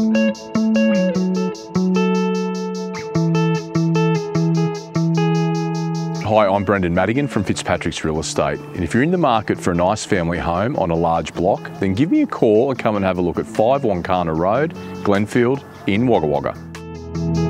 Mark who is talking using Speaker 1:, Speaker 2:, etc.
Speaker 1: Hi, I'm Brendan Madigan from Fitzpatricks Real Estate, and if you're in the market for a nice family home on a large block, then give me a call and come and have a look at 5 Wonkana Road, Glenfield in Wagga Wagga.